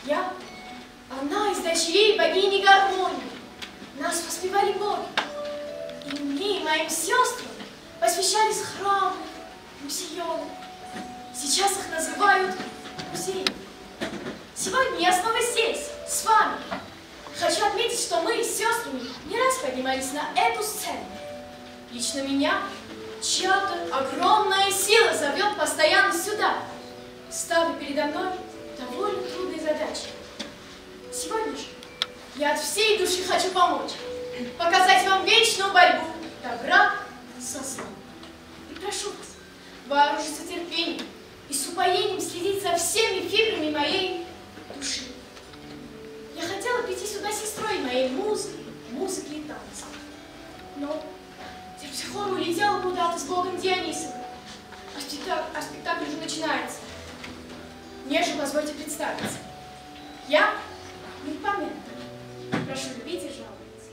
Я одна из дочерей богини гармонии. Нас воспевали боги. И мне, и моим сестрам посвящались храмы, музеоны. Сейчас их называют музеями. Сегодня я снова здесь, с вами. Хочу отметить, что мы с сестрами не раз поднимались на эту сцену. Лично меня чья-то огромная сила зовет постоянно сюда, ставя передо мной довольно трудные задачи. Сегодня же я от всей души хочу помочь, показать вам вечную борьбу добра со злом. И прошу вас вооружиться терпением и с упоением следить за всеми фибрами моей души. Я хотела прийти сюда с сестрой моей музыки и танца. Но терпсихора улетела куда-то с богом Дионисом, а спектакль уже начинается. Мне же позвольте представиться. Я Ниппамента. Прошу любить и жаловаться.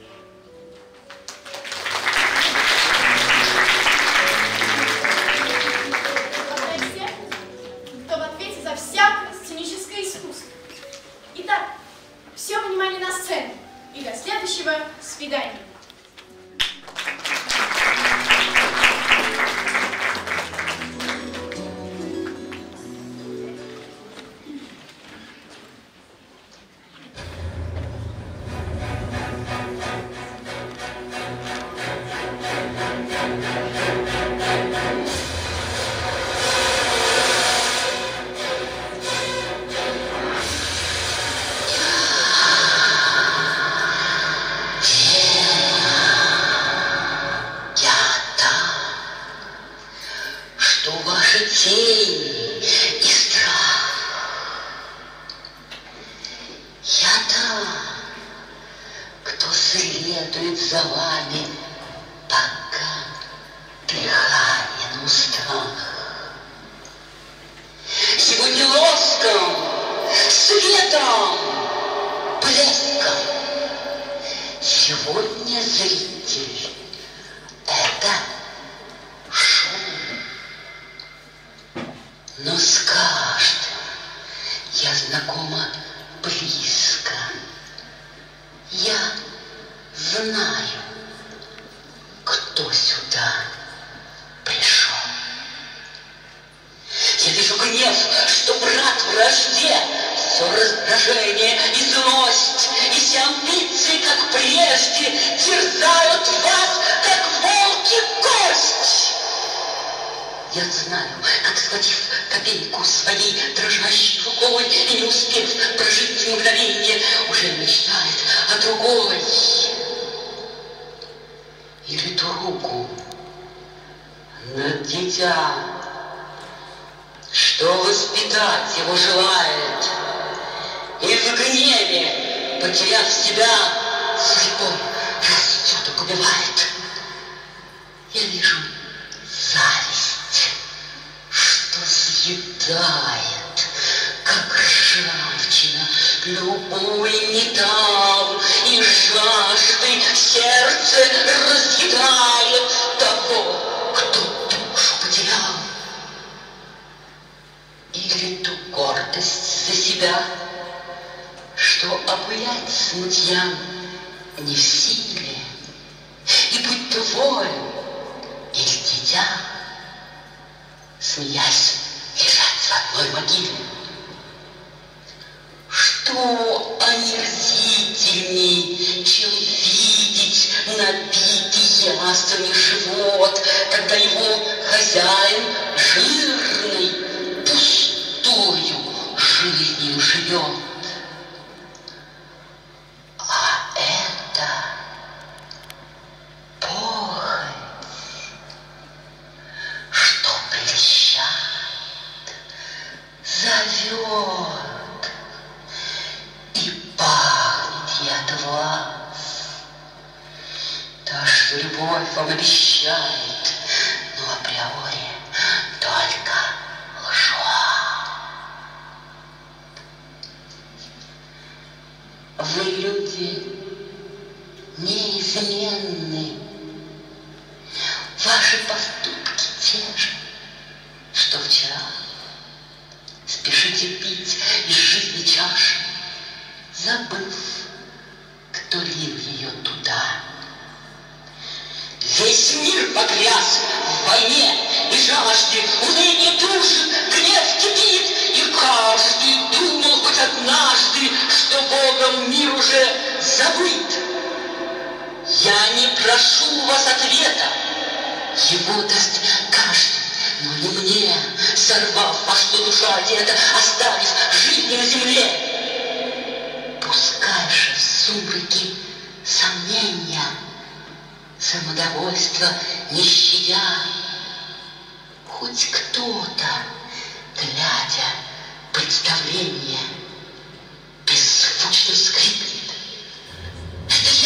Одна из тех, кто в ответе за всякое сценическое искусство. Итак, все внимание на сцену и до следующего свидания. Вы, люди, неизменны. Ваши поступки те же, что вчера. Спешите пить из жизни чаши, забыв, кто лил ее туда. Весь мир погряз в войне и жажде, уныние душит, гнев кипит, и каждый думал хоть однажды, что Богом мир уже забыт. Я не прошу у вас ответа, его даст каждый, но не мне, сорвав, во что душа одета, оставив жизни на земле. Пускай же в сумраке сомнения, самодовольство не щадя, хоть кто-то, глядя представление, беззвучно скрипнет. Это я.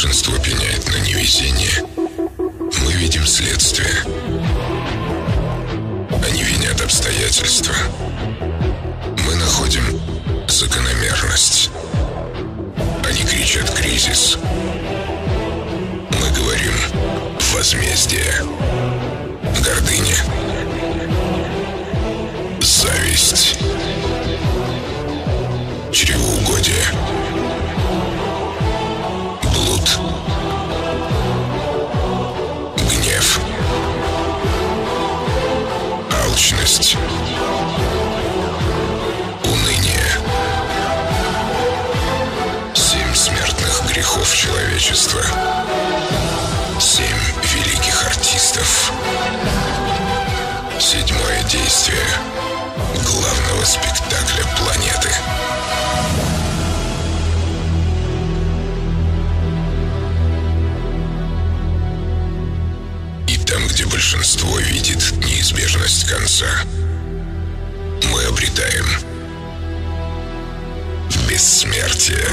Большинство пеняет на невезение. Мы видим следствие. Они винят обстоятельства. Мы находим закономерность. Они кричат «кризис». Мы говорим «возмездие». Гордыня. Зависть. Чревоугодие. Блуд. Гнев. Алчность. Уныние. 7 смертных грехов человечества. 7 великих артистов. 7-е действие главного спектакля планеты. И там, где большинство видит неизбежность конца, мы обретаем бессмертие.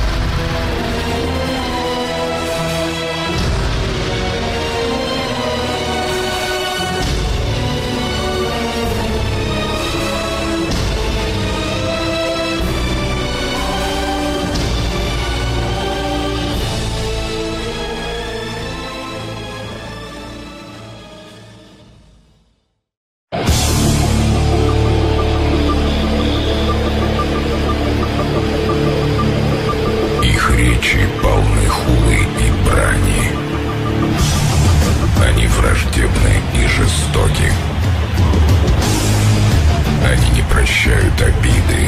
Полны хулы и брани. Они враждебны и жестоки. Они не прощают обиды.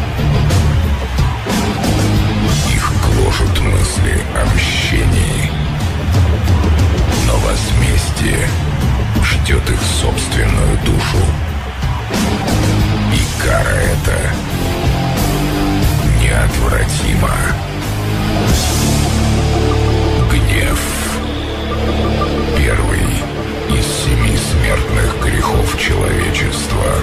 Их гложут мысли о мщении. Но возмездие ждет их собственную душу. И кара эта неотвратима. Гнев. Первый из 7 смертных грехов человечества.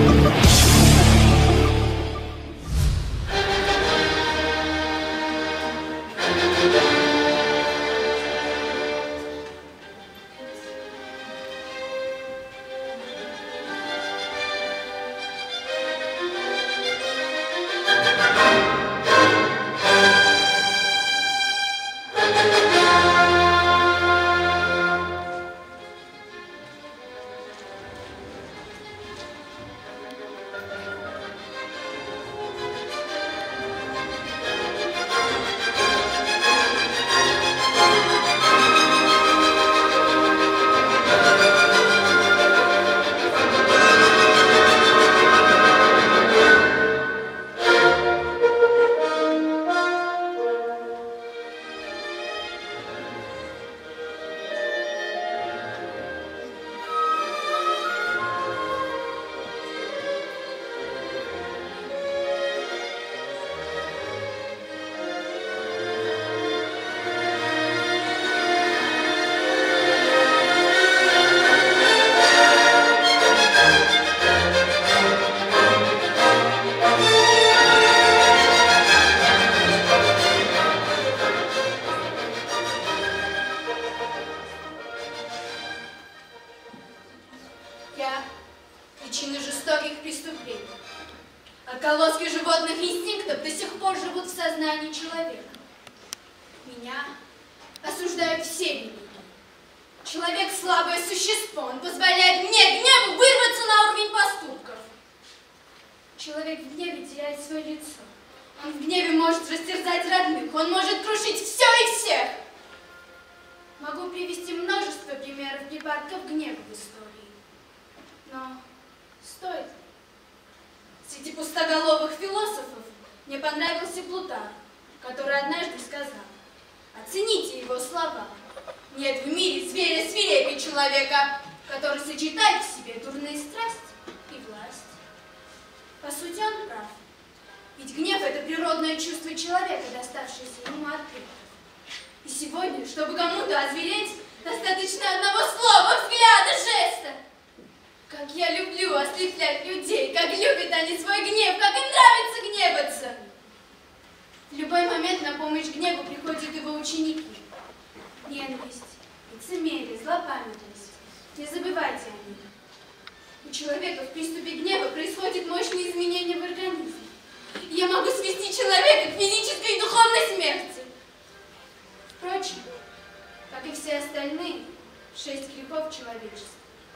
Причины жестоких преступлений. Отголоски животных инстинктов до сих пор живут в сознании человека. Меня осуждают все великие. Человек слабое существо, он позволяет мне, гневу, вырваться на уровень поступков. Человек в гневе теряет свое лицо. Он в гневе может растерзать родных, он может крушить все и всех. Могу привести множество примеров припадков гнева в истории. Но стоит. Среди пустоголовых философов мне понравился Плутарх, который однажды сказал: оцените его слова. Нет в мире зверя свирепее человека, который сочетает в себе дурные страсти и власть. По сути, он прав. Ведь гнев – это природное чувство человека, доставшееся ему от предков. И сегодня, чтобы кому-то озвереть, достаточно одного слова, взгляда, жеста. Как я люблю ослеплять людей, как любят они свой гнев, как им нравится гневаться. В любой момент на помощь гневу приходят его ученики. я могу свести человека к физической и духовной смерти. Впрочем, как и все остальные, 6 грехов человечества.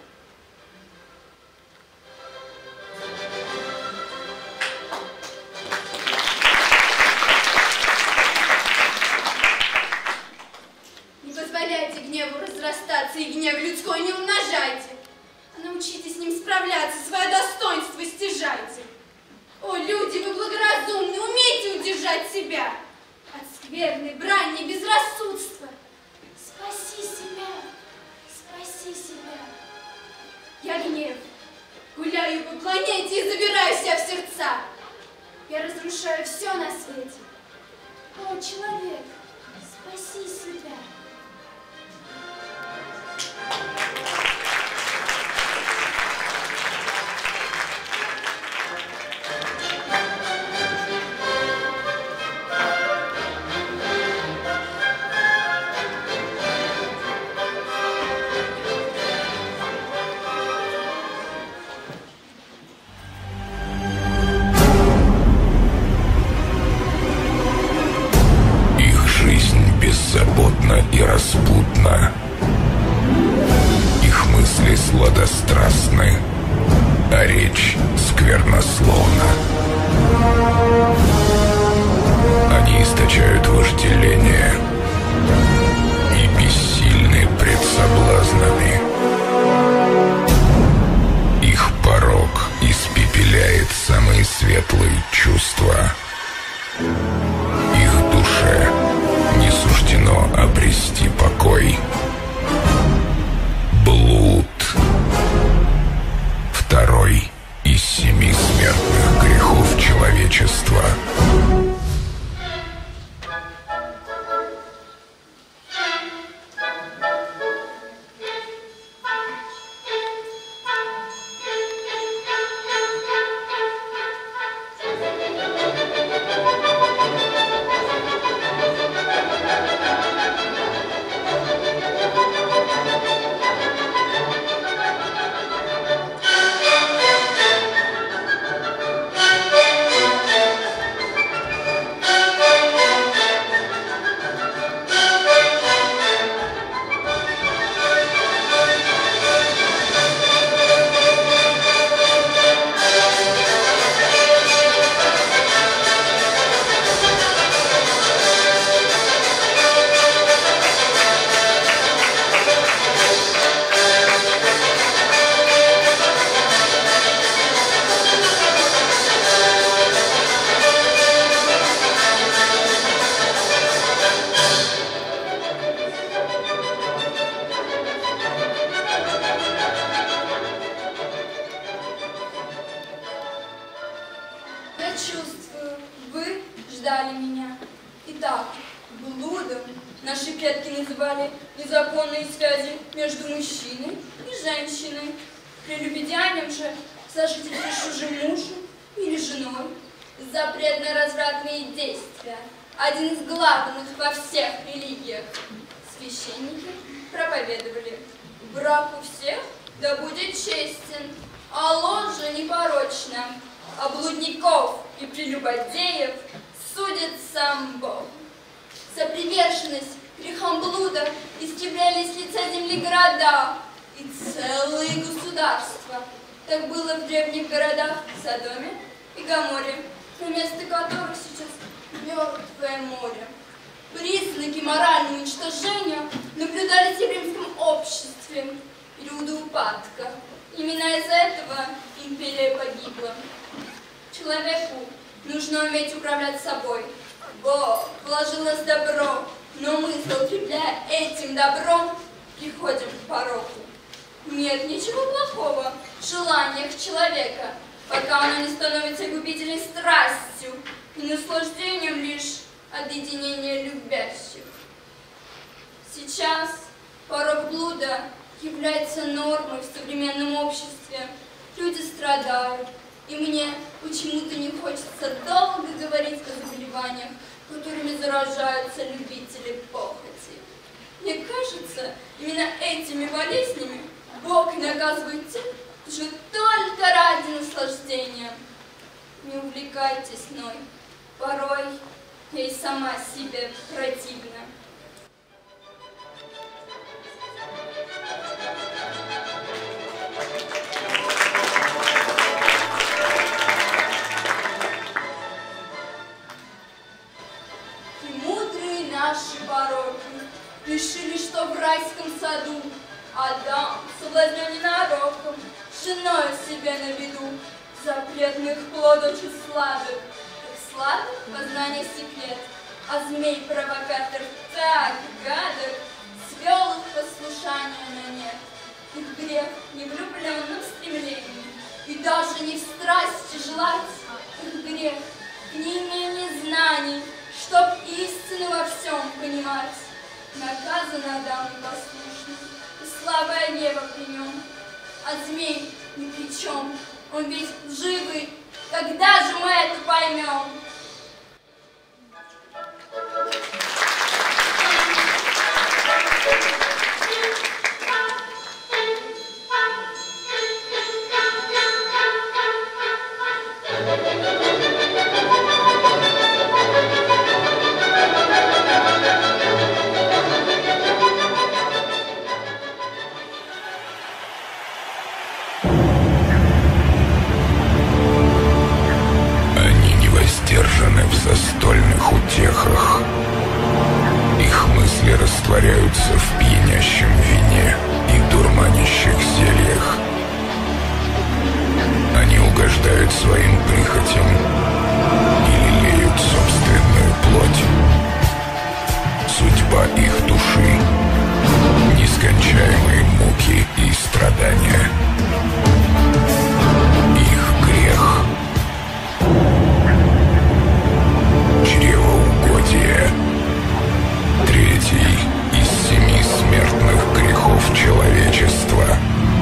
Не позволяйте гневу разрастаться, и гнев людской не умножайте. А научитесь с ним справляться, свое достоинство стяжайте. О, люди, вы благоразумны, умейте удержать себя от скверной брани и безрассудства. Спаси себя, спаси себя. Я гнев, гуляю по планете и забираю себя в сердца. Я разрушаю все на свете. О, человек, спаси себя. Беззаботно и распутно. Их мысли сладострастны, а речь сквернословна. Они источают вожделение и бессильны пред соблазнами. Их порок испепеляет самые светлые чувства. Их душе не суждено обрести покой. Блуд. Второй из 7 смертных грехов человечества. Один из главных во всех религиях. Священники проповедовали: брак у всех да будет честен, а ложа непорочна, а блудников и прелюбодеев судит сам Бог. За приверженность грехам блуда истребляли с лица земли города и целые государства. Так было в древних городах Содоме и Гоморе, на место которых сейчас мертвое море. Признаки морального уничтожения наблюдались в римском обществе, периода упадка. Именно из-за этого империя погибла. Человеку нужно уметь управлять собой. Бог вложил в нас добро, но мы, злоупотребляя этим добром, приходим к пороку. Нет ничего плохого в желаниях человека, пока оно не становится губительной страстью и наслаждением лишь от единения любящих. Сейчас порок блуда является нормой в современном обществе. Люди страдают, и мне почему-то не хочется долго говорить о заболеваниях, которыми заражаются любители похоти. Мне кажется, именно этими болезнями Бог наказывает тех, кто живет только ради наслаждения. Не увлекайтесь мной, сама себе противна. И мудрые наши пороки решили, что в райском саду Адам, соблазнен ненароком, женою себе на виду, запретных плодов и сладок, как сладок познание секрет, а змей-провокатор так гадок, свел их послушание на нет. Их грех не в влюбленном стремлении, и даже не в страсти желать, их грех в неимении знаний, чтоб истину во всем понимать. Наказан Адам непослушный, и слабая Ева при нем, а змей ни при чем, он ведь лживый. Когда же мы это поймем? В застольных утехах. Их мысли растворяются в пьянящем вине и дурманящих зельях. Они угождают своим прихотям и лелеют собственную плоть. Судьба их души — нескончаемые муки и страдания. Их грех — чревоугодие. Третий из 7 смертных грехов человечества.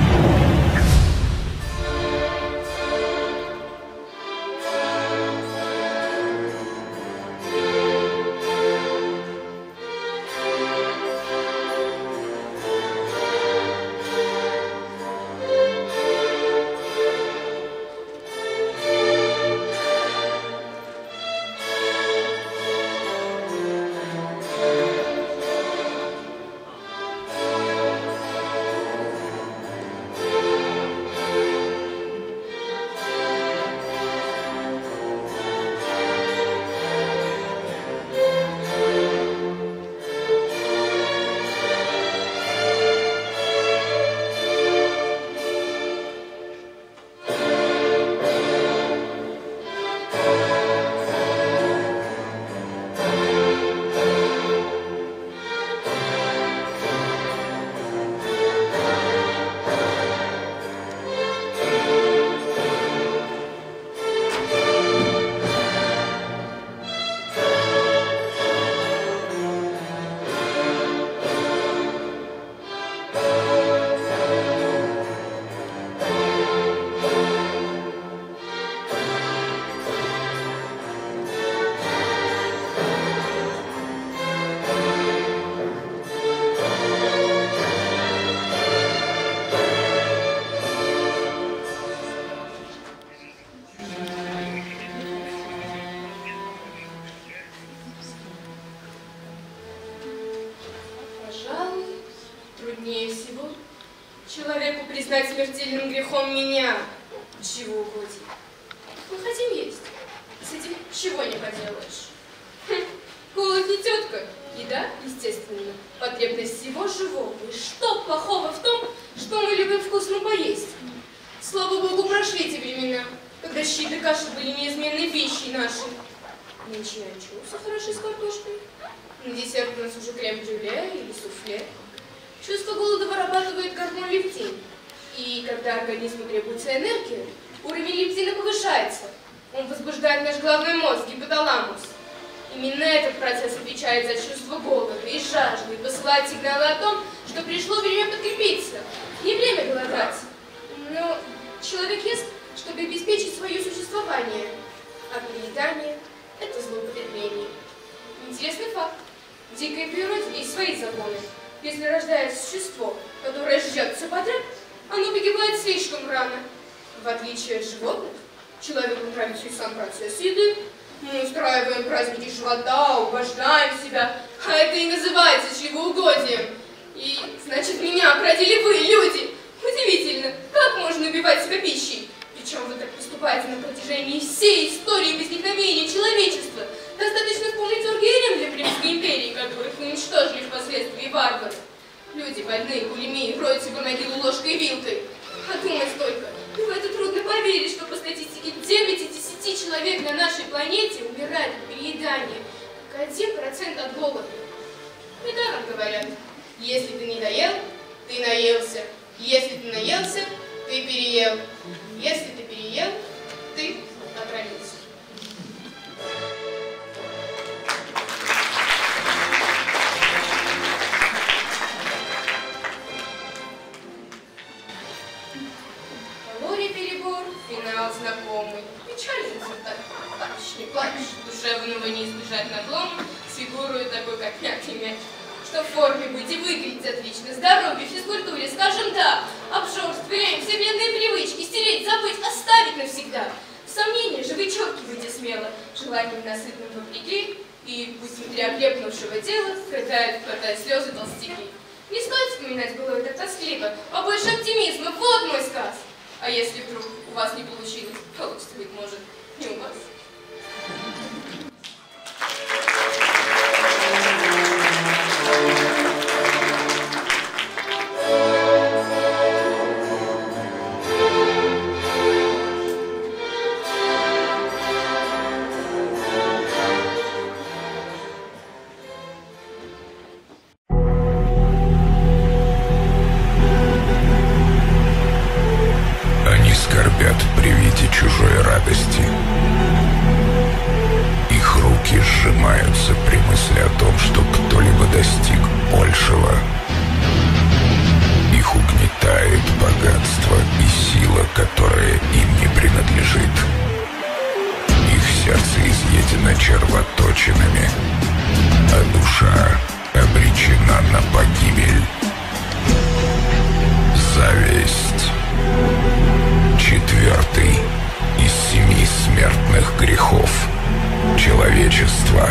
Человеку признать смертельным грехом меня, чего угодить. Мы хотим есть, с этим чего не поделаешь. Голод не тетка, еда, естественно, потребность всего живого. И что плохого в том, что мы любим вкусно поесть? Слава Богу, прошли те времена, когда щи да каши были неизменной пищей нашей. Нынче анчоусы хороши с картошкой. На десерт у нас уже крем-брюле или суфле. Чувство голода вырабатывает гормон лептин. И когда организму требуется энергия, уровень лептина повышается. Он возбуждает наш головной мозг, гипоталамус. Именно этот процесс отвечает за чувство голода и жажды, и посылает сигналы о том, что пришло время подкрепиться. Не время голодать. Но человек ест, чтобы обеспечить свое существование. А переедание – это злоупотребление. Интересный факт. В дикой природе есть свои законы. Если рождается существо, которое жрет все подряд, оно погибает слишком рано. В отличие от животных, человеку нравится и сам процесс еды. Мы устраиваем праздники живота, угождаем себя, а это и называется чревоугодием. И, значит, меня оградили вы, люди. Удивительно, как можно убивать себя пищей? Причем вы так поступаете на протяжении всей истории возникновения человечества. Достаточно вспомнить Ургенем для Римской империи, которых уничтожили впоследствии варвары. Люди больные, булимии, роют себе могилу ложкой и вилкой. А думать только, и в это трудно поверить, что по статистике 9 из 10 человек на нашей планете умирают от переедания, только 1% от голода. Недаром говорят, если ты не доел, ты наелся. Если ты наелся, ты переел. Если ты переел, ты отравился. Калорий перебор, финал знакомый. Печальный результат. Плачь, не плачь, душевного не избежать надлома, с фигурой такой, как мягкий мяч. Что в форме быть и выглядеть отлично, здоровье, физкультуре, скажем да, обжорство, лень, все вредные привычки, стереть, забыть, оставить навсегда. Сомнения же вычеркивайте смело, желанием насытным вопреки, и пусть внутри окрепнувшего тела страдают, хватая слезы толстяки. Не стоит вспоминать было это тоскливо, побольше оптимизма, вот мой сказ. А если вдруг у вас не получилось, получится, быть может, не у вас. Скорбят при виде чужой радости. Их руки сжимаются при мысли о том, что кто-либо достиг большего. Их угнетает богатство и сила, которая им не принадлежит. Их сердце изъедено червоточинами, а душа обречена на погибель. Зависть. 4-й из 7 смертных грехов человечества.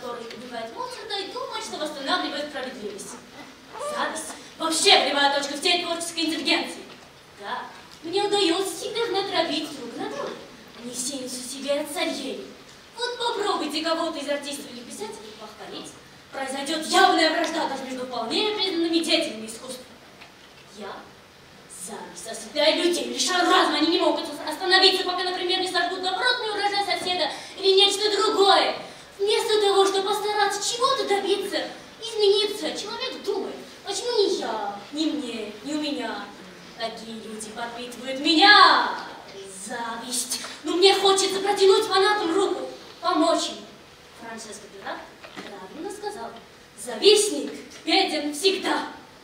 Вообще прямая точка в те творческой интеллигенции. Да, мне удается всегда их натравить друг на друга. Они все несут себе от царей. Вот попробуйте кого-то из артистов или писателей похвалить. Произойдет явная вражда даже между вполне признанными деятелями искусства. Я зависть осыпает людей, лишаю разума, они не могут остановиться, пока, например, не сожгут добротный урожай соседа или нечто другое. Вместо того, чтобы постараться чего-то добиться, измениться, человек думает, почему не я, не мне, не у меня. Такие люди подпитывают меня. Зависть. Но мне хочется протянуть фанатам руку, помочь им. Франческо Пират правильно сказал. Завистник беден всегда.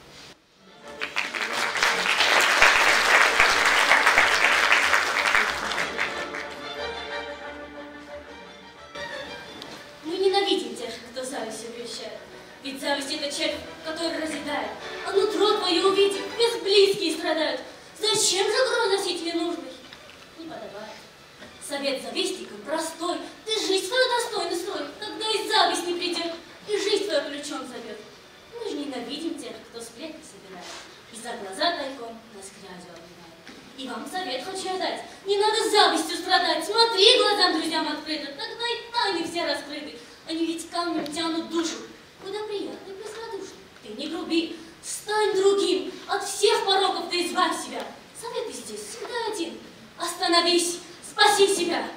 Мы ненавидим тех, кто зависть обещает. Ведь зависть — это червь, который разъедает. А нутро твое увидев, без близкие страдают. Зачем же гром носить ненужный? Не подобает. Совет завистникам простой. Ты жизнь свою достойно строй, тогда и зависть не придет, и жизнь твою ключом зовет. Мы же ненавидим тех, кто сплетни собирает, и за глаза тайком нас грязью обливает. И вам совет хочу я дать. Не надо завистью страдать. Смотри глазам друзьям открыто, тогда и тайны все раскрыты. Они ведь камнем тянут душу. Куда приятно и простодушно. Ты не груби, стань другим. От всех пороков ты избавь себя. Совет здесь всегда один. Остановись, спаси себя.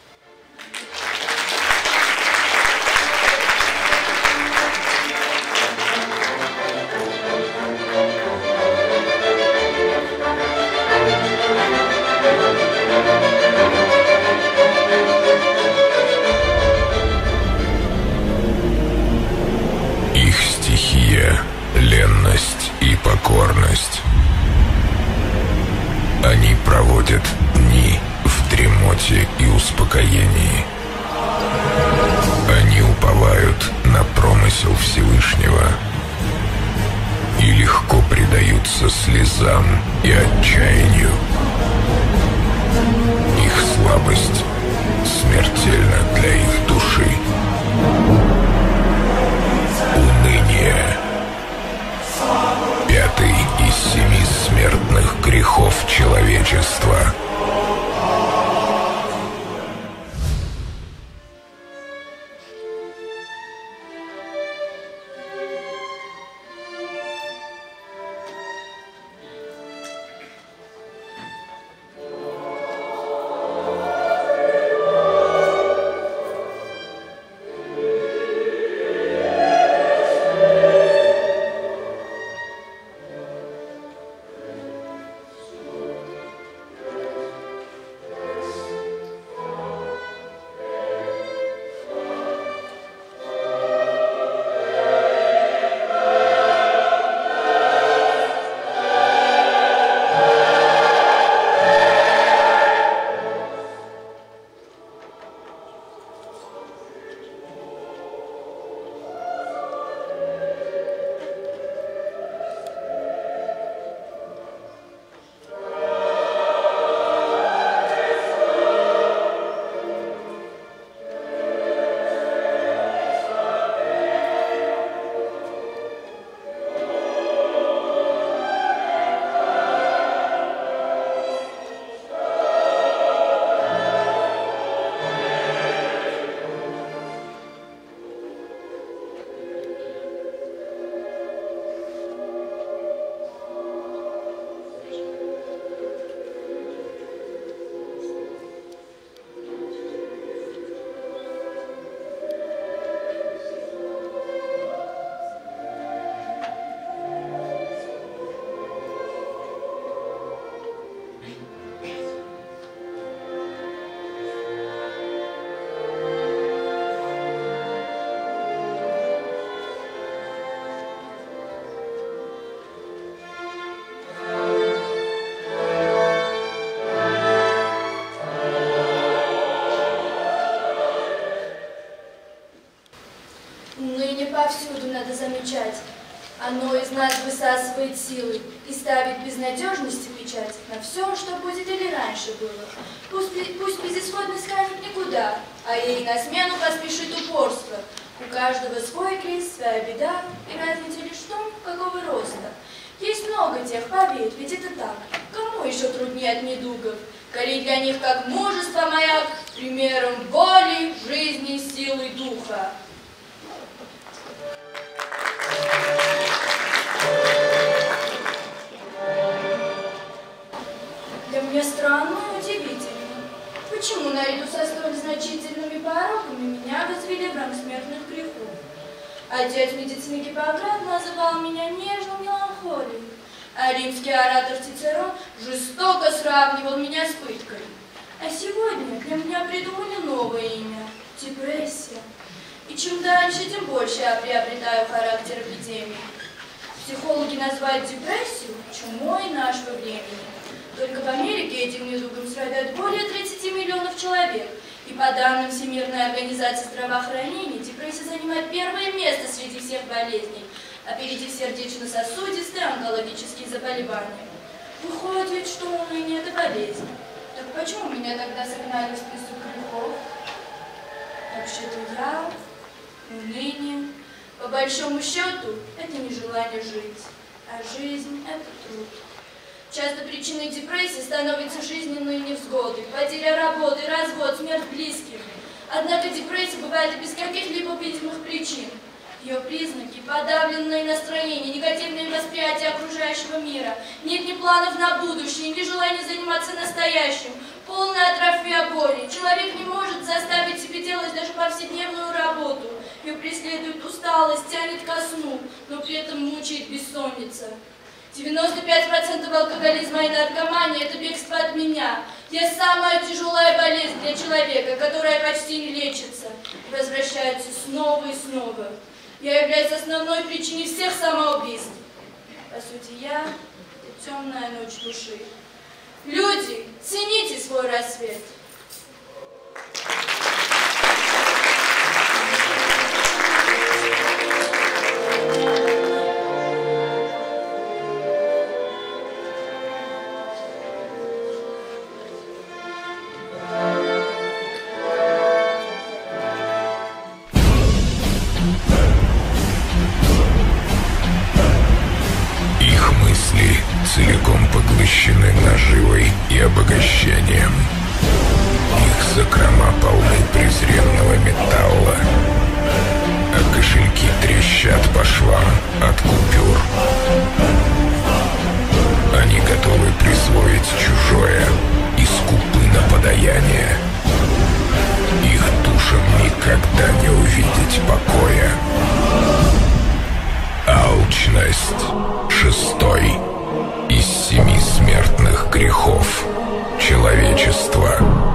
Их стихия — ленность и покорность. Они проводят дни в дремоте и успокоении. Они уповают на промысел Всевышнего и легко предаются слезам и отчаянию. Их слабость смертельна для их души. Уныние — пятый из 7 смертных грехов человечества. Повсюду надо замечать. Оно из нас высасывает силы и ставит безнадежности печать на все, что будет или раньше было. Пусть безысходность скажет никуда, а ей на смену поспешит упорство. У каждого свой крест, своя беда, и разница лишь в том, какого роста. Есть много тех, поверь, ведь это так. Кому еще труднее от недугов? Коли для них как мужество маяк, примером воли, жизни, силы духа. Для меня странно и удивительно. Почему наряду со столь значительными пороками меня возвели в ранг смертных грехов? Отец медицины Гиппократ называл меня нежным меланхолией, а римский оратор Цицерон жестоко сравнивал меня с пыткой. А сегодня для меня придумали новое имя – депрессия. И чем дальше, тем больше я приобретаю характер эпидемии. Психологи называют депрессию чумой нашего времени. Только в Америке этим недугом страдают более 30 миллионов человек. И по данным Всемирной организации здравоохранения, депрессия занимает первое место среди всех болезней, опередив сердечно-сосудистые онкологические заболевания. Выходит, что уныние – это болезнь. Так почему меня тогда согнали в список грехов? Вообще-то я, уныние, по большому счету, это не желание жить, а жизнь – это труд. Часто причиной депрессии становятся жизненные невзгоды, потеря работы, развод, смерть близких. Однако депрессия бывает и без каких-либо видимых причин. Ее признаки – подавленное настроение, негативное восприятие окружающего мира, нет ни планов на будущее, ни желания заниматься настоящим, полная атрофия боли. Человек не может заставить себе делать даже повседневную работу. Ее преследует усталость, тянет ко сну, но при этом мучает бессонница. 95% алкоголизма и наркомании – это бегство от меня. Я самая тяжелая болезнь для человека, которая почти не лечится и возвращается снова и снова. Я являюсь основной причиной всех самоубийств. По сути, я – это темная ночь души. Люди, цените свой рассвет. Целиком поглощены наживой и обогащением. Их закрома полны презренного металла, а кошельки трещат по швам от купюр. Они готовы присвоить чужое и скупы на подаяние. Их душам никогда не увидеть покоя. Алчность — шестой из 7 смертных грехов человечества.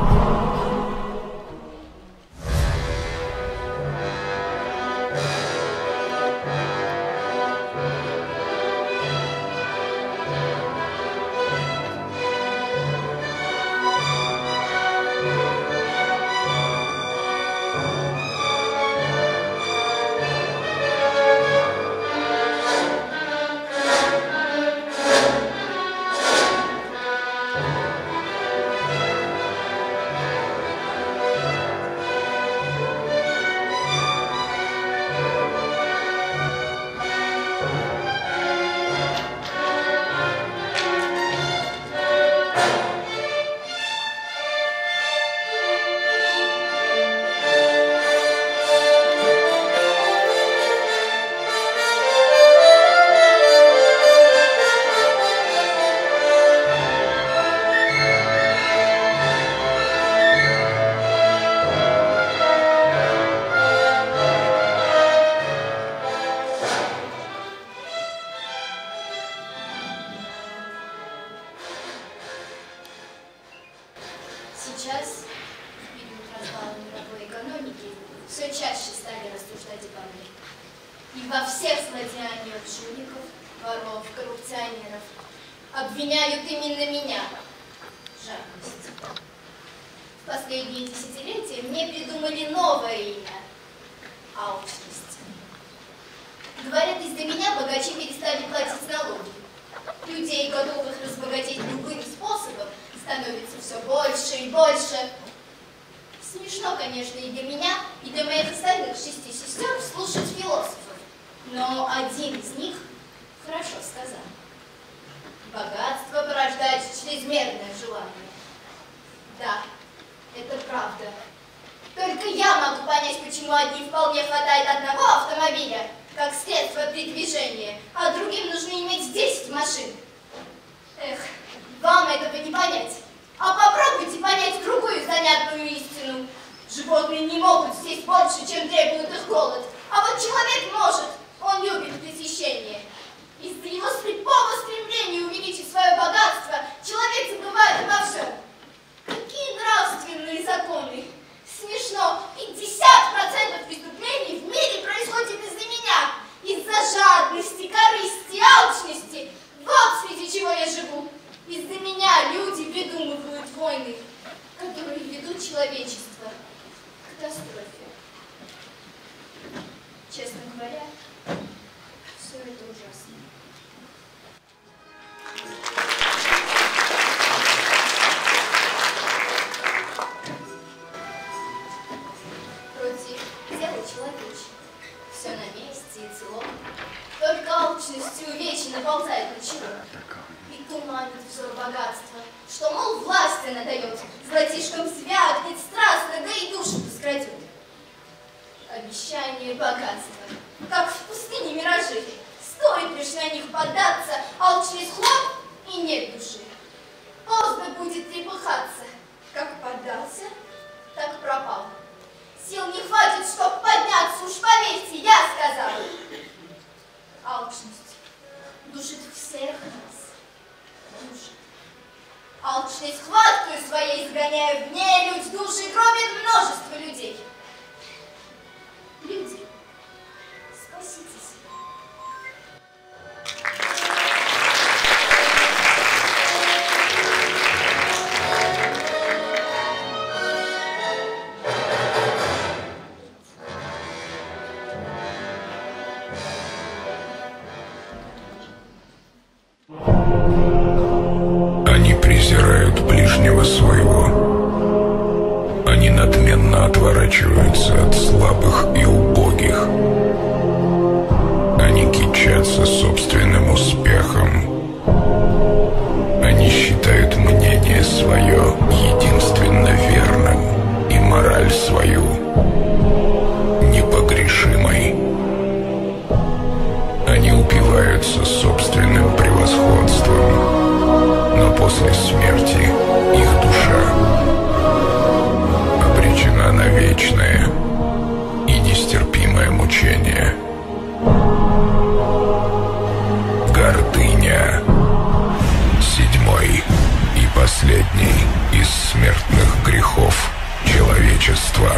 Сейчас, в период развала мировой экономики, все чаще стали рассуждать обо мне. И во всех злодеяниях жуликов, воров, коррупционеров обвиняют именно меня. Жадность. В последние десятилетия мне придумали новое имя – алчность. Говорят, из-за меня богачи перестали платить налоги. Людей, готовых разбогатеть любым способом, становится все больше и больше. Смешно, конечно, и для меня, и для моих остальных 6 сестер слушать философов. Но один из них хорошо сказал. Богатство порождает чрезмерное желание. Да, это правда. Только я могу понять, почему одним вполне хватает одного автомобиля, как средство передвижения, а другим нужно иметь 10 машин. Эх, вам этого не понять. А попробуйте понять другую занятную истину. Животные не могут съесть больше, чем требует их голод. А вот человек может. Он любит пресыщение. Из-за его слепого стремления увеличить свое богатство человек забывает обо всем. Какие нравственные законы! Смешно, 50% преступлений в мире происходит из-за меня. Из-за жадности, корысти, алчности. Вот среди чего я живу. Из-за меня люди придумывают войны, которые ведут человечество к катастрофе. Честно говоря, все это ужасно. Вроде дело человечье, все на месте и целом. Только алчность и увечье наползает на чело и туманит взор богатства, что, мол, власть она дает, златишком звякнет страстно, да и душу поскрадет. Обещание богатства, как в пустыне миражи, стоит лишь на них поддаться, алчность хлоп и нет души. Поздно будет трепыхаться, как поддался, так пропал. Сил не хватит, чтоб подняться, уж поверьте, я сказала. Алчность душит всех нас, душит. Алчность хваткою своей изгоняя в нелюдь, души гробит множество людей. Люди, спасите себя. Они презирают ближнего своего. Они надменно отворачиваются от слабых и убогих. Они кичатся собственным успехом. Они считают мнение свое единственно верным и мораль свою непогрешимой. Они упиваются собственным превосходством, но после смерти их душа обречена на вечное и нестерпимое мучение. Гордыня. Седьмой и последний из смертных грехов человечества.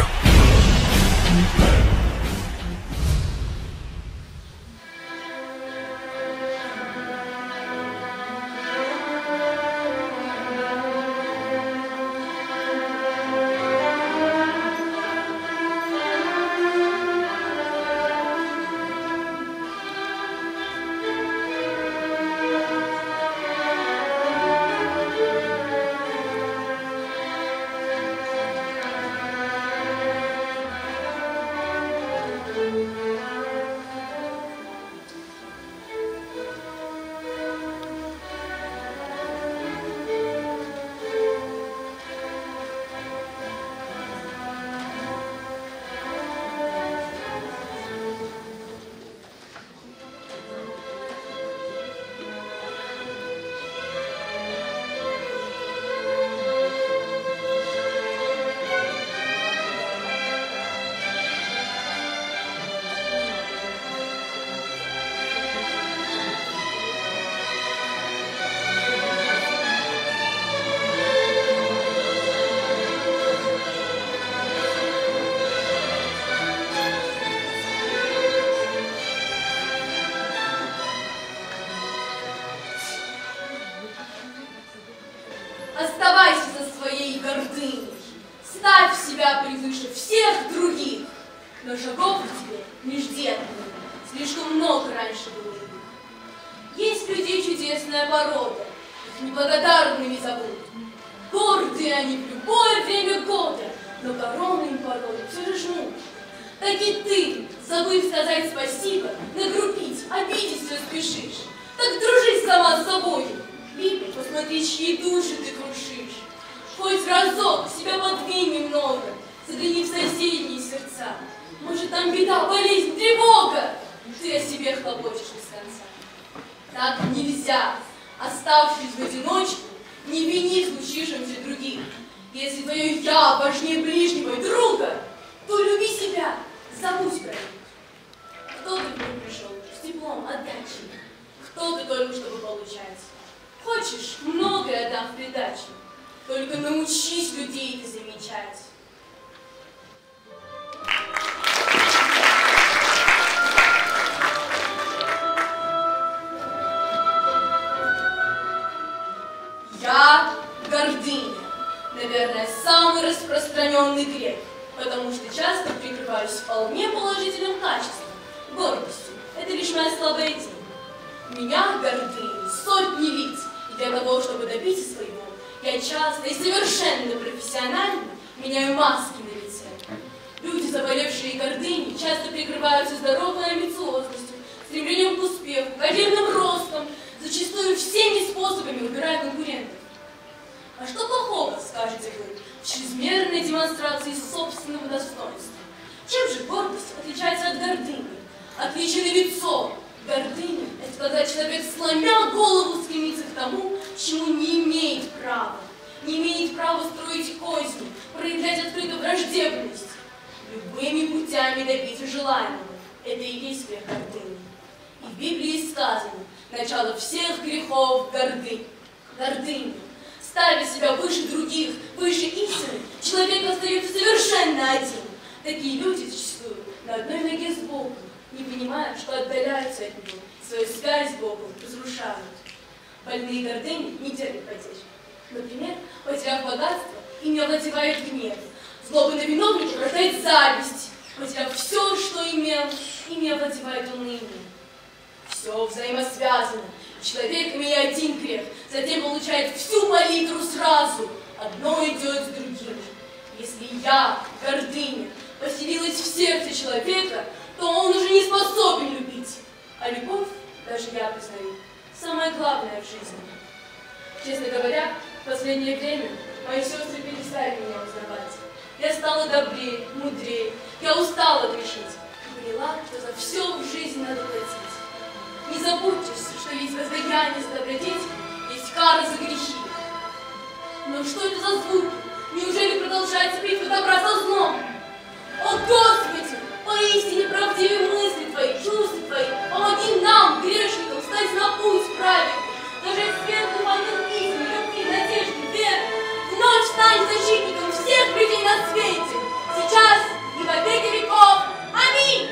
Оставайся со своей гордыней, ставь себя превыше всех других, но шагов у тебя не жди от них, слишком много раньше было их. Есть в людей чудесная порода, их неблагодарными зовут. Гордые они в любое время года, но корону им порой все же жмут. Так и ты, забыв сказать спасибо, нагрубить, обидеть все спешишь. Так дружи сама с собой, Библия, посмотри, чьи души ты крушишь. Хоть разок себя подвинь немного, загляни в соседние сердца. Может, там беда, болезнь, тревога. Ты о себе хлопочешь без конца. Так нельзя. Оставшись в одиночку, не вини случившимся других. Если твое «я» важнее ближнего и друга, то люби себя, забудь про них. Кто ты в мир пришел с теплом отдачи? Кто ты только чтобы получать? Хочешь, многое отдам в придачу, только научись людей ты замечать. Я гордыня. Наверное, самый распространенный грех, потому что часто прикрываюсь вполне положительным качеством, гордостью. Это лишь моя слабая тень. У меня гордыня, сотни лиц, и для того, чтобы добиться своего, я часто и совершенно профессионально меняю маски на лице. Люди, заболевшие гордыней, часто прикрываются здоровой амбициозностью, стремлением к успеху, карьерным ростом, зачастую всеми способами убирая конкурентов. А что плохого, скажете вы, в чрезмерной демонстрации собственного достоинства? Чем же гордость отличается от гордыни? Отличие на лицо. Гордыня – это когда человек, сломя голову, стремится к тому, чему не имеет права. Не имеет права строить козни, проявлять открытую враждебность. Любыми путями добиться желаемого. Это и есть грех гордыни. И в Библии сказано: начало всех грехов гордыня. Ставя себя выше других, выше истины, человек остается совершенно один. Такие люди зачастую на одной ноге с Богом, не понимая, что отдаляются от Него, свою связь с Богом разрушают. Больные гордыни не терпят потерь. Например, потеряв богатство, ими овладевает гнев. Злоба на виновника рождает зависть. Потеряв все, что имел, ими овладевает уныние. Все взаимосвязано. Человек, имея один грех, затем получает всю палитру сразу. Одно идет с другим. Если я, гордыня, поселилась в сердце человека, то он уже не способен любить. А любовь, даже я признаю, самое главное в жизни. Честно говоря, в последнее время мои сестры перестали меня узнавать. Я стала добрее, мудрее, я устала грешить и поняла, что за все в жизни надо платить. Не забудьте, что есть воздаяние за добродетель, есть кара за грехи. Но что это за звуки? Неужели продолжается битва добра со злом? О, Господи, поистине правдивые мысли Твои, чувства Твои, помоги нам, грешникам, встать на путь праведный. Даже светлый ангел истины, любви, надежды, веры, вновь стань защитником всех людей на свете, сейчас и во веки веков. Аминь!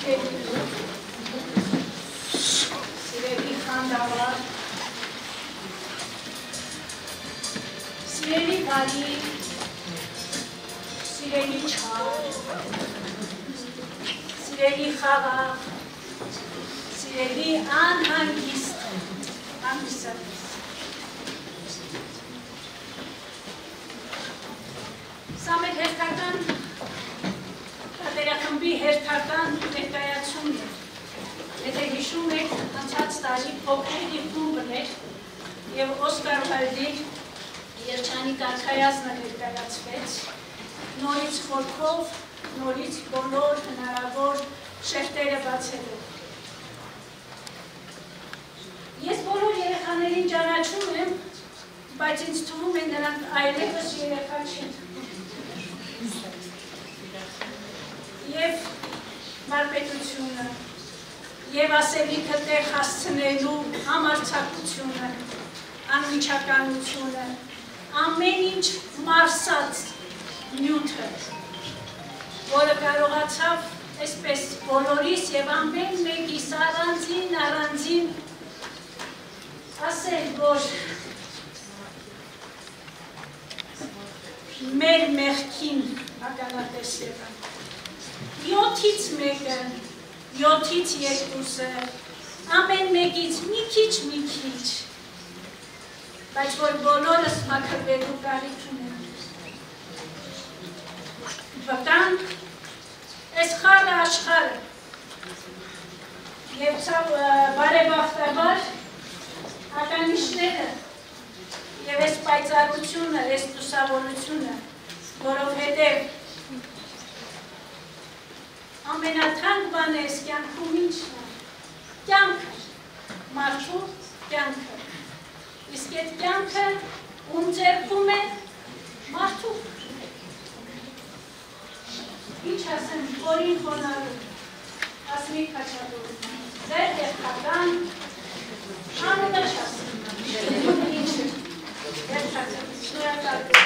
Սիրելի խանդավար, սիրելի բարի, սիրելի չար, սիրելի խաղաղ, սիրելի անհանգիստ, հանգիսատես։ Սա մեր հերթական պատերախմբի հերթական ներկայացումն է։ Եթե հիշում եք, անցած տարի փոքրիկ խումբն էր և Օսկար Վայլդի երջանիկ արքայազնը ներկայացվեց, նորից խորքով, նորից բոլոր հնարավոր շերտերը բացելով։ Ես բոլոր երեխաներին ճանաչում եմ, բայց ինձ թվում է նրանք այլևս երեխա չեն։ Եվ վարպետությունը, և ասելիքը տեղ հասցնելու համարձակությունը, անմիջականությունը, ամեն ինչ մարսած նյութը, որը կարողացավ այսպես բոլորիս և ամեն մեկիս առանձին ասել, որ մեր մեղքին ականատես եղան։ 7-ից մեկը, 7-ից երկուսը, ամեն մեկից մի քիչ, բայց որ բոլորս մաքրվելու կարիք ունեն։ Վկանք այս խառը աշխարհը և բարեբախտաբար ականիշները և այս պայծառությունը, այս լուսավորությունը, որովհետև ամենաթանկ բանը այս կյանքում ինչն է, կյանքը, մարդու կյանքը, իսկ այդ կյանքը ում ձեռքում է մարդու, ինչ ասեմ, որին խոնարհում, Ասմիկ Խաչատուրի, ձեր հերթական, անունը չասեմ, ինչ է, հերթական, շնորհակալ եմ։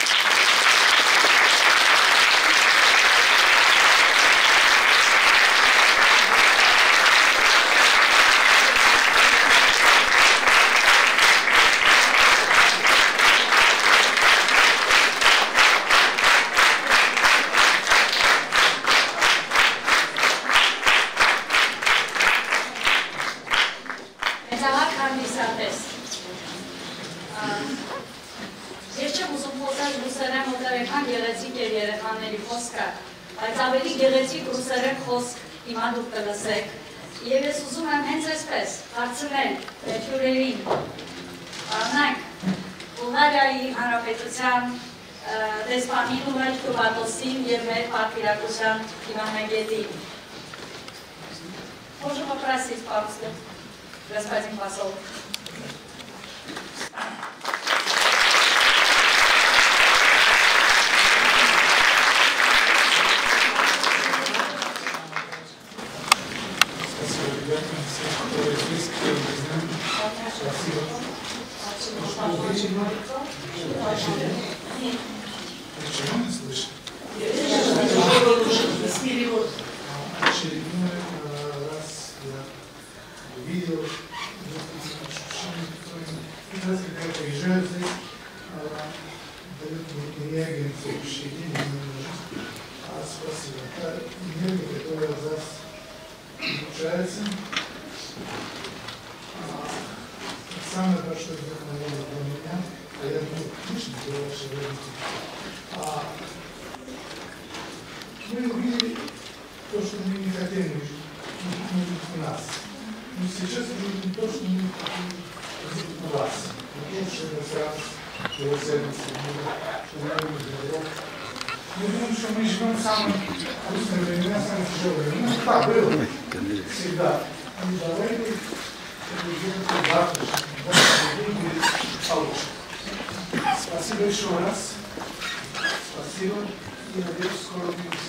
Բայց ավելի գեղեցիկ ռուսերեն խոսք հիմա դուք կլսեք։ Եվ ես ուզում եմ հենց այսպես հարցնել մեր հյուրերին, առնանք Բուլղարիայի Հանրապետության դեսպանին Ուղղել Կուբատոսին և մեր պատվիրակության դիմահանգետին։ Можно попросить пару слов, господин посол. Почему не слышно? Очередной раз я увидел ощущение, когда приезжаю здесь, дают мне энергию на следующий день, спасибо. Это энергия, которая в нас улучшается. Самое большое вдохновение для меня, а я думаю, конечно, для вашей родители. Мы увидели то, что мы не хотели видеть в нас. Но сейчас видим то, что мы хотим видеть в вас. Лучшая ценность, его ценности, мы думаем, что мы живем в самые вкусные времена, самые тяжелые времена. Ну, так было всегда. И давайте спасибо еще раз. Спасибо. И надеюсь, скоро увидимся.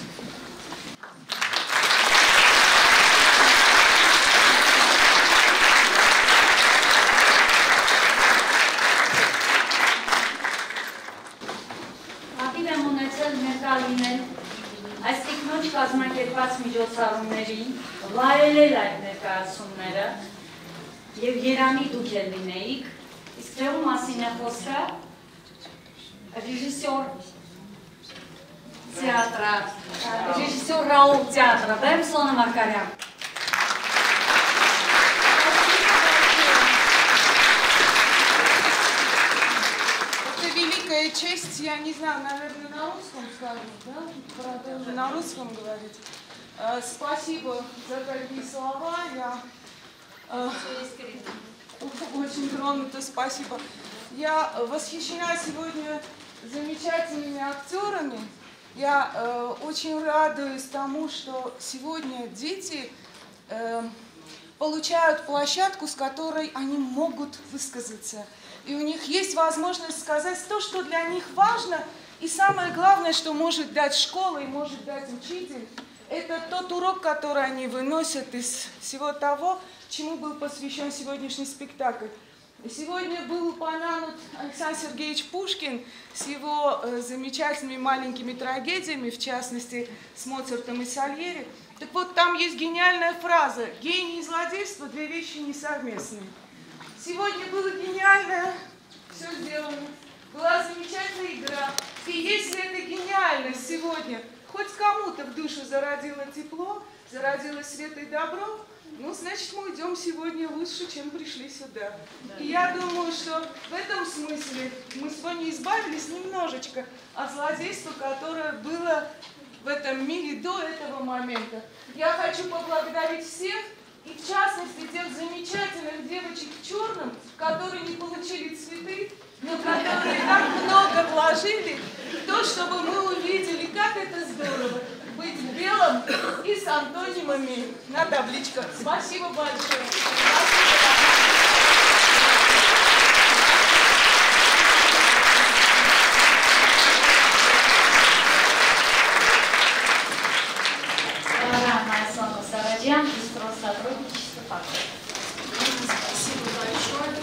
Հատիվ եմ ունեցել ներկա լինել այս տիկնոջ կազմակերպած միջոցառումների վայելել այդ ներկայացումները եւ Երանի դուք էլ լինեիք, իսկ դու մասին է խոսքը ռեժիսոր театра, режиссер Раул театра, да, Сона Маркарян. Это великая честь, я не знаю, наверное, на русском скажу, да? Продолжу на русском говорить. Спасибо за такие слова, я очень тронута, спасибо. Я восхищена сегодня замечательными актерами. Я очень радуюсь тому, что сегодня дети получают площадку, с которой они могут высказаться. И у них есть возможность сказать то, что для них важно. И самое главное, что может дать школа и может дать учитель, это тот урок, который они выносят из всего того, чему был посвящен сегодняшний спектакль. Сегодня был упомянут Александр Сергеевич Пушкин с его замечательными маленькими трагедиями, в частности, с Моцартом и Сальери. Так вот, там есть гениальная фраза: «Гений и злодейство – две вещи несовместные». Сегодня было гениальное, все сделано, была замечательная игра. И если эта гениальность сегодня хоть кому-то в душу зародила тепло, зародила свет и добро, ну, значит, мы идем сегодня лучше, чем пришли сюда. И я думаю, что в этом смысле мы сегодня избавились немножечко от злодейства, которое было в этом мире до этого момента. Я хочу поблагодарить всех, и в частности тех замечательных девочек в черном, которые не получили цветы, но которые так много вложили в то, чтобы мы увидели, как это здорово быть в белом и с антонимами на табличках. Спасибо большое. Спасибо большое.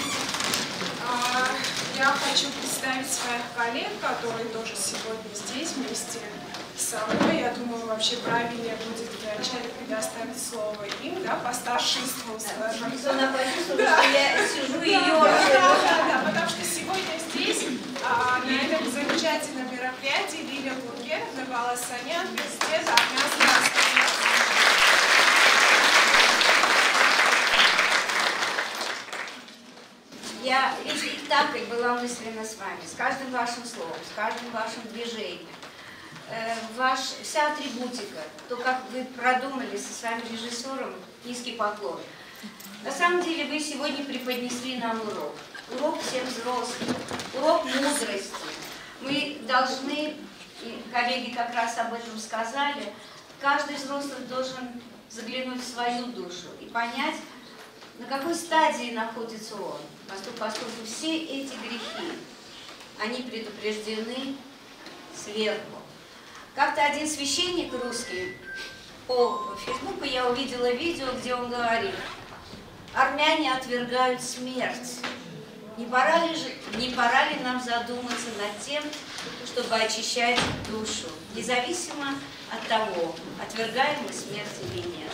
Я хочу представить своих коллег, которые тоже сегодня здесь вместе со мной. Я думаю, вообще правильнее будет вначале предоставить слово им, да, по старшинству, скажем. Она почувствовала, что я сижу и ёрзаю. Да, потому что сегодня здесь, на этом замечательном мероприятии, Лилия Бургеровна, Баласанян, президент Армянского. Я весь спектакль была мысленно с вами, с каждым вашим словом, с каждым вашим движением. Вся атрибутика, то, как вы продумали со своим режиссером, низкий поклон. На самом деле вы сегодня преподнесли нам урок. Урок всем взрослым, урок мудрости. Мы должны, и коллеги как раз об этом сказали, каждый взрослый должен заглянуть в свою душу и понять, на какой стадии находится он, поскольку все эти грехи, они предупреждены сверху. Как-то один священник русский по Фейсбуку я увидела видео, где он говорит: армяне отвергают смерть. Не пора ли нам задуматься над тем, чтобы очищать душу, независимо от того, отвергаем мы смерть или нет.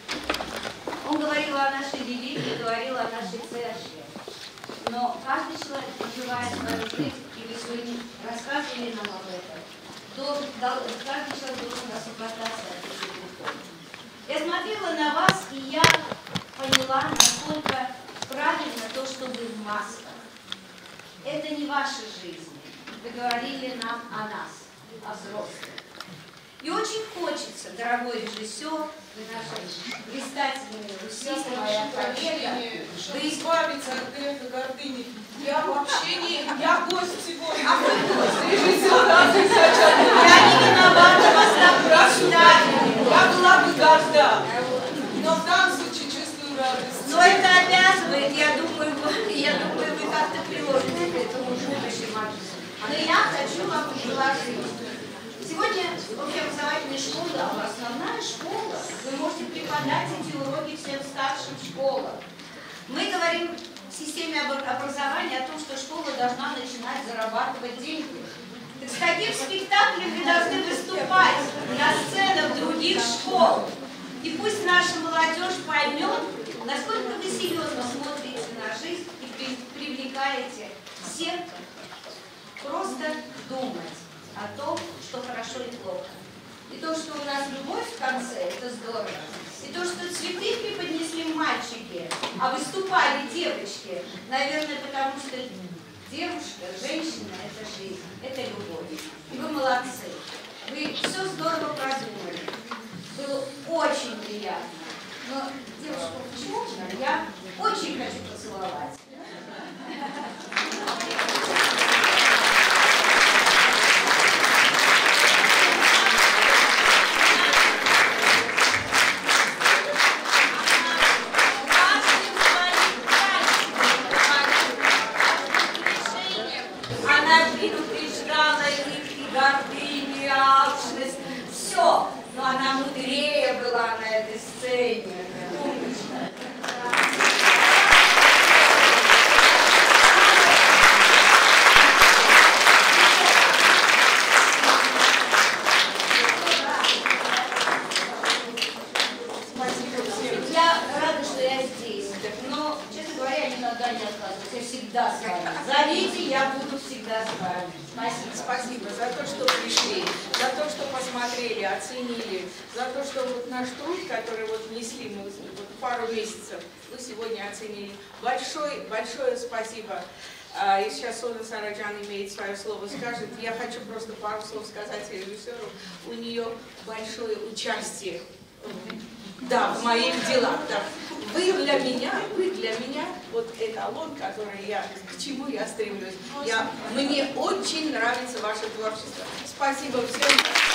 Он говорил о нашей религии, говорил о нашей церкви. Но каждый человек, проживая свою жизнь, и вы сегодня рассказывали нам об этом, каждый человек должен освобождаться от этих грехов. Я смотрела на вас, и я поняла, насколько правильно то, что вы в масках. Это не ваши жизни. Вы говорили нам о нас, о взрослых. И очень хочется, дорогой режиссер, вы наши блистательные русисты, моя коллега, чтобы избавиться от греха гордыни. Я вообще не... Я гость сегодня. А вы гость? Режиссер, я не виновата, вас так представили. Я была бы горда. Но в данном случае чувствую радость. Но это обязывает, я думаю, вы как-то приложите к этому будущему. Но я хочу вам предложить. Сегодня в общеобразовательной школе, основная школа, вы можете преподать эти уроки всем старшим школам. Мы говорим в системе образования о том, что школа должна начинать зарабатывать деньги. Так с каким спектаклем вы должны выступать на сценах других школ? И пусть наша молодежь поймет, насколько вы серьезно смотрите на жизнь и привлекаете всех просто думать о том, что хорошо и плохо. И то, что у нас любовь в конце, это здорово. И то, что цветы преподнесли мальчики, а выступали девочки, наверное, потому что девушка, женщина – это жизнь, это любовь. И вы молодцы. Вы все здорово продумали. Было очень приятно. Но, девушка, почему я очень хочу поцеловать. Она предупреждала их и гордыню, и алчность. Все. Но она мудрее была на этой сцене. Умничка. Я рада, что я здесь. Но, честно говоря, я никогда не отказываюсь. Я всегда с вами. Зовите, я буду всегда с вами. Спасибо. Спасибо за то, что пришли, за то, что посмотрели, оценили, за то, что вот наш труд, который вот внесли мы вот пару месяцев, вы сегодня оценили. Большое спасибо. И сейчас Сона Сараджан имеет свое слово, скажет. Я хочу просто пару слов сказать режиссеру. У нее большое участие, да, в моих делах. Да. Вы для меня вот эталон, к чему я стремлюсь. Мне очень нравится ваше творчество. Спасибо всем.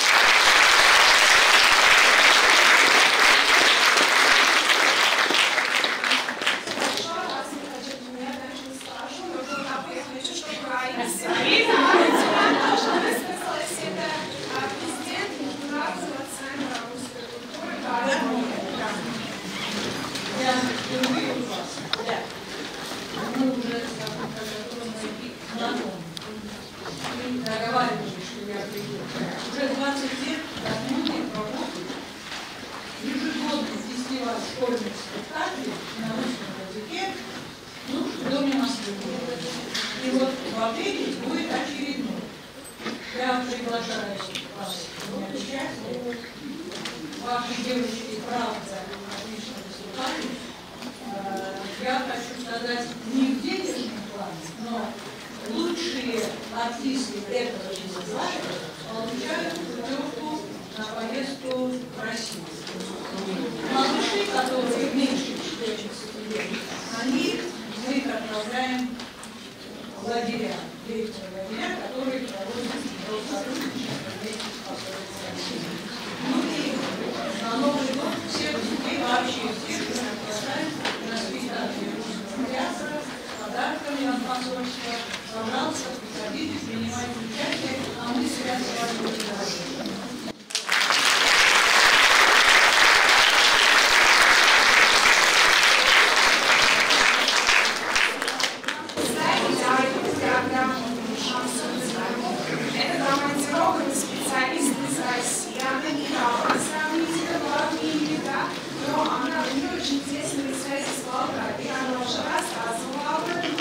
Уже 20 лет работает ежегодный фестиваль школьных спектаклей на русском языке в Доме Москвы. И вот в апреле будет очередной. Я приглашаю вас принять участие. Ваши девочки, правда, отлично выступали. Я хочу сказать не в денежном плане, но лучшие артисты этого фестиваля получают путевку на поездку в Россию. Малыши, которые меньше 14 лет, мы их отправляем в лагеря, лагеря, которые проводят ну и на Новый год всех детей, вообще всех приглашаем на спектакль русского театра с подарками от посольства. Пожалуйста, приходите, принимайте участие, а мы себя с вами благодарим. Это командированный специалист из России. Она не дала сравнительно главные века, но она у нее очень тесные связи с Волгоградом. Она уже рассказывала об этом.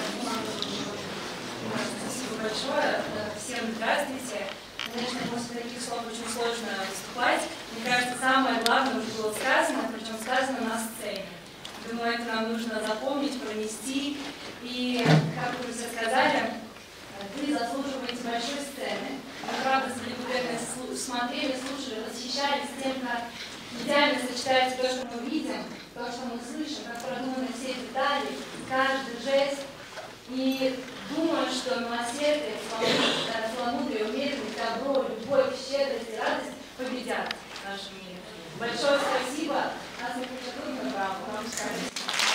Спасибо большое. Всем здравствуйте. Конечно, после таких слов очень сложно выступать. Мне кажется, самое главное уже было сказано, причем сказано на сцене. Думаю, это нам нужно запомнить, пронести. И, как вы уже сказали, вы заслуживаете большой сцены. Мы, правда, с Великолепной смотрели, слушали, восхищались тем, как идеально сочетается то, что мы видим, то, что мы слышим, как продуманы все детали, каждый жест. И думаю, что милосердие, целомудрие, умеренность, добро, любовь, щедрость и радость победят в нашем мире. Большое спасибо. Нас не трудно, вам сказать.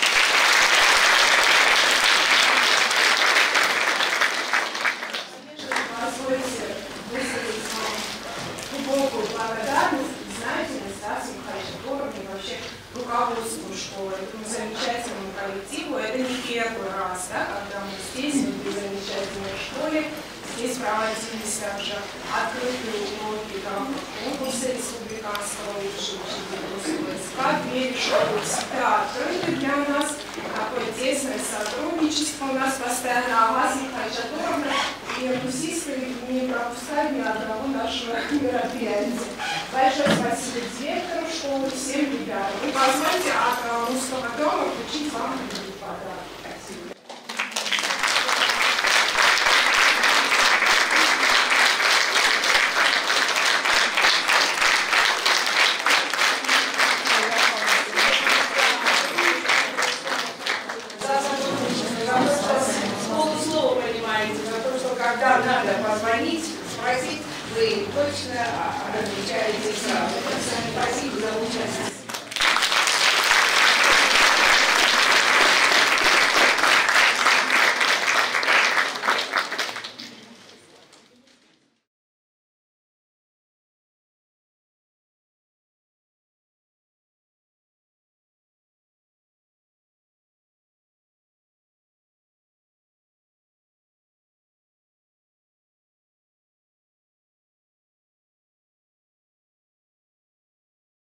Позвольте высказать глубокую благодарность и признательность Стасу Михайловичу Торовне и вообще руководству школы, этому замечательному коллективу. Это не первый раз, да, когда мы здесь, в этой замечательной школе, Здесь проводились также открытые уроки в рамках конкурса республиканского лучшего учителя ВСК. Двери школы всегда открыты для нас. Такое тесное сотрудничество у нас постоянно. Агас Хайчатуровна и Русийска не пропускают ни одного нашего мероприятия. Большое спасибо директору школы, всем ребятам. Вы позвольте от Мустафа Дома включить вам.